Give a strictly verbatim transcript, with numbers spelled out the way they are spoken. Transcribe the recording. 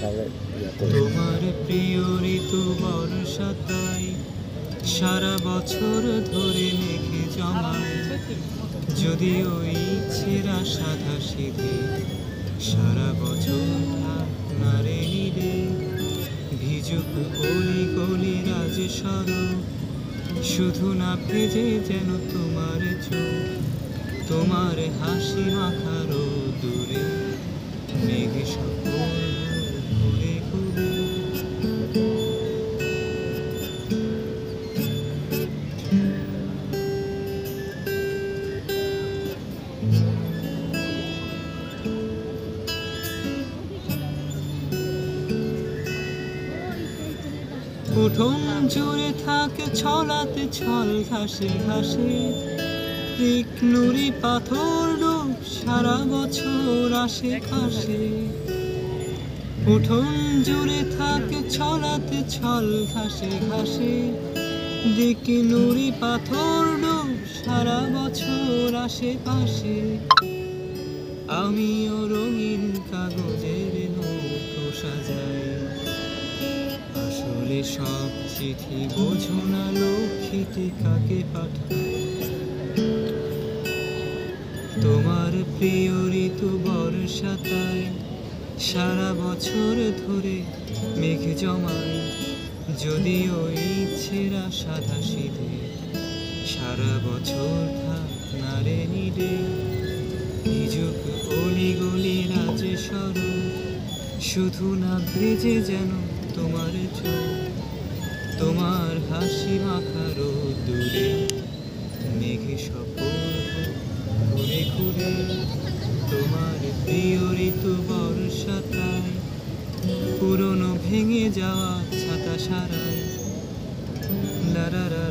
তোমার প্রিয় ঋতু বর্ষা তাই সারা বছর ধরে মেঘে জমায়, যদি ওই ছেঁড়া সাদা সিঁধে সারা বছর নারে নিরে ভিজুক অলি গলি রাজ সরব, শুধু না ভেজে যেন তোমার চোখ, তোমার হাসি মাখার দূরে মেঘ সকল ঘুরে ঘুরে। উঠোন জুড়ে থাকে ছলাতে ছল ঘাসে ঘাসে, এক নুড়ি পাথর ডুব সারা বছর আশেপাশে। উঠোন জুড়ে থাকে ছলাতে ছল ঘাসে ঘাসে, দিক নুড়ি পাথর ডুব সারা বছর আশেপাশে। আমিও রঙিন কাগজের নৌকো সাজাই, আসলে সব চিঠি বোঝো না লক্ষ্মীটি কাকে পাঠায়। তোমার প্রিয় ঋতু বর্ষা তাই সারা বছর ধরে মেঘ জমায়, যদি ওই ছেঁড়া সাদা সিঁধে সারা বছর থাক নারে নিরে ভিজুক অলি গলি রাজ সরব, শুধু না ভেজে যেন তোমার চোখ, তোমার হাসি মাখার দূরে মেঘ সকল ঘুরে ঘুরে। তোমার প্রিয় ঋতু বর্ষা তাই পুরনো ভেঙে যাওয়া ছাতা সারায়, লা লা লা